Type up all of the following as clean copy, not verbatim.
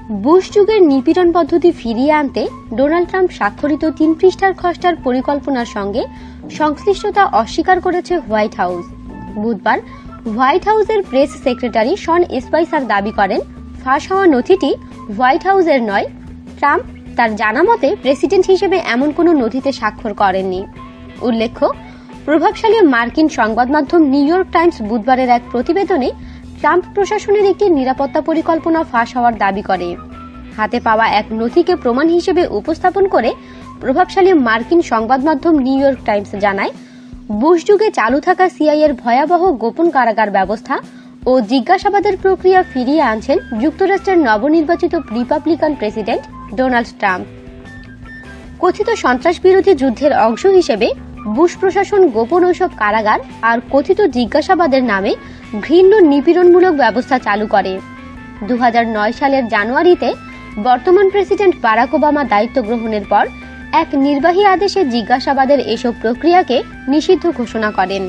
Bush যুগের নিপীড়ন পদ্ধতি ফিরিয়ে আনতে ডোনাল্ড ট্রাম্প স্বাক্ষরিত 3 পৃষ্ঠার খসড়ার পরিকল্পনার সঙ্গে সংশ্লিষ্টতা অস্বীকার করেছে হোয়াইট হাউস। বুধবার হোয়াইট হাউসের প্রেস সেক্রেটারি শন স্পাইসার দাবি করেন, ফাঁস হওয়া নথিটি হোয়াইট হাউসের নয়। ট্রাম্প তার জানা মতে প্রেসিডেন্ট হিসেবে এমন কোনো নথিতে স্বাক্ষর করেননি। উল্লেখ্য, প্রভাবশালী মার্কিন সংবাদ মাধ্যম নিউ ইয়র্ক টাইমস বুধবারের এক প্রতিবেদনে ট্রাম্প প্রশাসনের একটি নিরাপত্তা পরিকল্পনা ফাঁস হওয়ার দাবি করে। হাতে পাওয়া এক নথিকে প্রমাণ হিসেবে উপস্থাপন করে প্রভাবশালী মার্কিন সংবাদ মাধ্যম নিউ ইয়র্ক টাইমস জানায়, বুশ যুগে চালু থাকা সিআইএর ভয়াবহ গোপন কারাগার ব্যবস্থা ও জিজ্ঞাসাবাদের প্রক্রিয়া ফিরিয়ে আনছেন যুক্তরাষ্ট্রের নবনির্বাচিত রিপাবলিকান প্রেসিডেন্ট ডোনাল্ড ট্রাম্প। কথিত সন্ত্রাস বিরোধী যুদ্ধের অংশ হিসেবে বুশ প্রশাসন গোপন ওইসব কারাগার আর কথিত জিজ্ঞাসাবাদের নামে ঘৃণ্য নিপীড়নমূলক ব্যবস্থা চালু করে। 2009 সালের জানুয়ারিতে বর্তমান প্রেসিডেন্ট বারাক ওবামা দায়িত্ব গ্রহণের পর এক নির্বাহী আদেশে জিজ্ঞাসাবাদের এসব প্রক্রিয়াকে নিষিদ্ধ ঘোষণা করেন।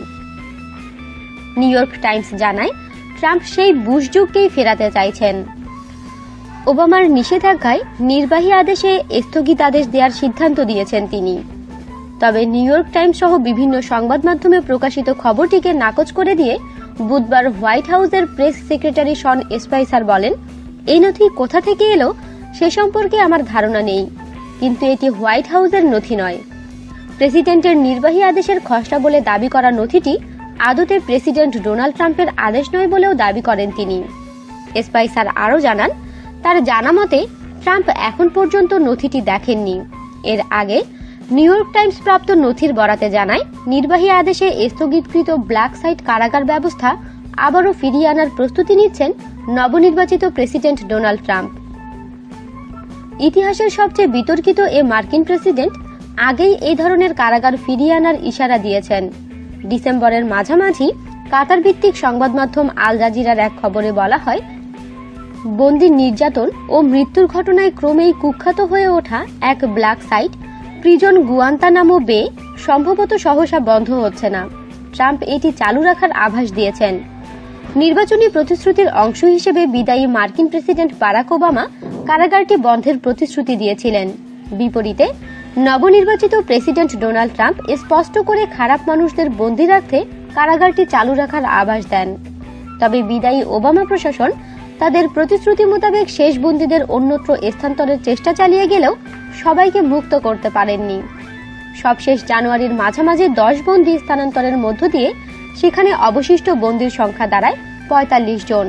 নিউ ইয়র্ক টাইমস জানায়, ট্রাম্প সেই বুশ যুগকেই ফেরাতে চাইছেন। ওবামার নিষেধাজ্ঞায় নির্বাহী আদেশে স্থগিতাদেশ দেওয়ার সিদ্ধান্ত দিয়েছেন তিনি। তবে নিউ ইয়র্ক টাইমস সহ বিভিন্ন সংবাদ মাধ্যমে প্রকাশিত খবরটিকে নাকচ করে দিয়ে বুধবার হোয়াইট হাউসের প্রেস সেক্রেটারি শন স্পাইসার বলেন, এই নথি কোথা থেকে এলো সে সম্পর্কে আমার ধারণা নেই, কিন্তু এটি হোয়াইট হাউসের নথি নয়। প্রেসিডেন্টের নির্বাহী আদেশের খসড়া বলে দাবি করা নথিটি আদতে প্রেসিডেন্ট ডোনাল্ড ট্রাম্পের আদেশ নয় বলেও দাবি করেন তিনি। স্পাইসার আরও জানান, তার জানা মতে ট্রাম্প এখন পর্যন্ত নথিটি দেখেননি। এর আগে নিউ ইয়র্ক টাইমস প্রাপ্ত নথির বরাতে জানায়, নির্বাহী আদেশে স্থগিতকৃত ব্ল্যাক সাইট কারাগার ব্যবস্থা আবারও ফিরিয়ে আনার প্রস্তুতি নিচ্ছেন নবনির্বাচিত প্রেসিডেন্ট ডোনাল্ড ট্রাম্প। ইতিহাসের সবচেয়ে বিতর্কিত এ মার্কিন প্রেসিডেন্ট আগেই এই ধরনের কারাগার ফিরিয়ে আনার ইশারা দিয়েছেন। ডিসেম্বরের মাঝামাঝি কাতার ভিত্তিক সংবাদ মাধ্যম আল জাজিরার এক খবরে বলা হয়, বন্দী নির্যাতন ও মৃত্যুর ঘটনায় ক্রমেই কুখ্যাত হয়ে ওঠা এক ব্ল্যাক সাইট প্রিজন গুয়ান্তানামো বে সম্ভবত সহসা বন্ধ হচ্ছে না। ট্রাম্প এটি চালু রাখার আভাস দিয়েছেন। নির্বাচনী প্রতিশ্রুতির অংশ হিসেবে বিদায়ী মার্কিন প্রেসিডেন্ট বারাক ওবামা কারাগারটি বন্ধের প্রতিশ্রুতি দিয়েছিলেন। বিপরীতে নবনির্বাচিত প্রেসিডেন্ট ডোনাল্ড ট্রাম্প স্পষ্ট করে খারাপ মানুষদের বন্দী রাখতে কারাগারটি চালু রাখার আভাস দেন। তবে বিদায়ী ওবামা প্রশাসন তাদের প্রতিশ্রুতি মোতাবেক শেষ বন্দীদের অন্যত্র স্থানান্তরের চেষ্টা চালিয়ে গেলেও সবাইকে মুক্ত করতে পারেননি। সবশেষ জানুয়ারির মাঝামাঝি 10 বন্দী স্থানান্তরের মধ্য দিয়ে সেখানে অবশিষ্ট বন্দীর সংখ্যা দাঁড়ায় 45 জন।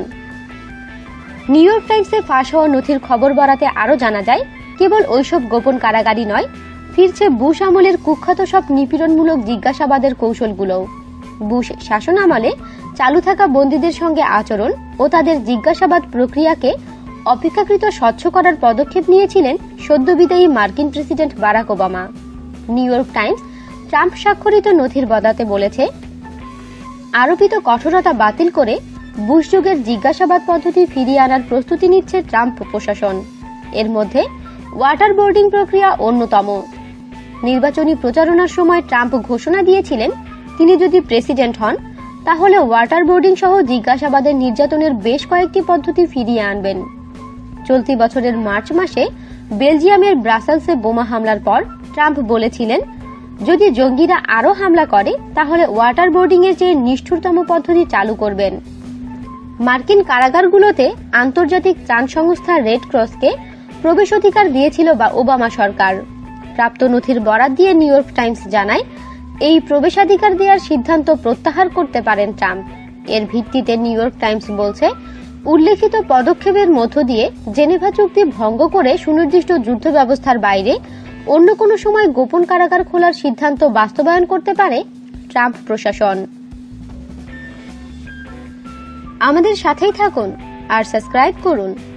নিউ ইয়র্ক টাইমসে ফাঁস হওয়া নথির খবর বরাতে আরও জানা যায়, কেবল ওইসব গোপন কারাগারই নয়, ফিরছে বুশ আমলের কুখ্যাত সব নিপীড়নমূলক জিজ্ঞাসাবাদের কৌশলগুলোও। বুশ শাসন আমলে চালু থাকা বন্দীদের সঙ্গে আচরণ ও তাদের জিজ্ঞাসাবাদ প্রক্রিয়াকে অপেক্ষাকৃত স্বচ্ছ করার পদক্ষেপ নিয়েছিলেন সদ্যবিদায়ী মার্কিন president Barack Obama. New York Times Trump স্বাক্ষরিত নথির বরাতে বলেছে, আরোপিত কঠোরতা বাতিল করে বুশ যুগের জিজ্ঞাসাবাদ পদ্ধতি ফিরিয়ে আনার প্রস্তুতি নিচ্ছে ট্রাম্প প্রশাসন। এর মধ্যে ওয়াটার বোর্ডিং প্রক্রিয়া অন্যতম। নির্বাচনী প্রচারণার সময় ট্রাম্প ঘোষণা দিয়েছিলেন, তিনি যদি প্রেসিডেন্ট হন তাহলে ওয়াটার বোর্ডিং সহ জিজ্ঞাসাবাদের নির্যাতনের বেশ কয়েকটি পদ্ধতি ফিরিয়ে আনবেন। চলতি বছরের মার্চ মাসে বেলজিয়ামের ব্রাসেলসে বোমা হামলার পর ট্রাম্প বলেছিলেন, যদি জঙ্গিরা আরও হামলা করে তাহলে ওয়াটার বোর্ডিং এর চেয়ে নিষ্ঠুরতম পদ্ধতি চালু করবেন। মার্কিন কারাগারগুলোতে আন্তর্জাতিক ত্রাণ সংস্থা রেড ক্রসকে প্রবেশ অধিকার দিয়েছিল ওবামা সরকার। প্রাপ্ত নথির বরাত দিয়ে নিউ ইয়র্ক টাইমস জানায়, এই প্রবেশাধিকার দেওয়ার সিদ্ধান্ত প্রত্যাহার করতে পারেন ট্রাম্প। এর ভিত্তিতে নিউ ইয়র্ক টাইমস বলছে, উল্লেখিত পদক্ষেপের মধ্য দিয়ে জেনেভা চুক্তি ভঙ্গ করে সুনির্দিষ্ট যুদ্ধ ব্যবস্থার বাইরে অন্য কোনো সময় গোপন কারাগার খোলার সিদ্ধান্ত বাস্তবায়ন করতে পারে ট্রাম্প প্রশাসন। আমাদের সাথেই থাকুন আর সাবস্ক্রাইব করুন।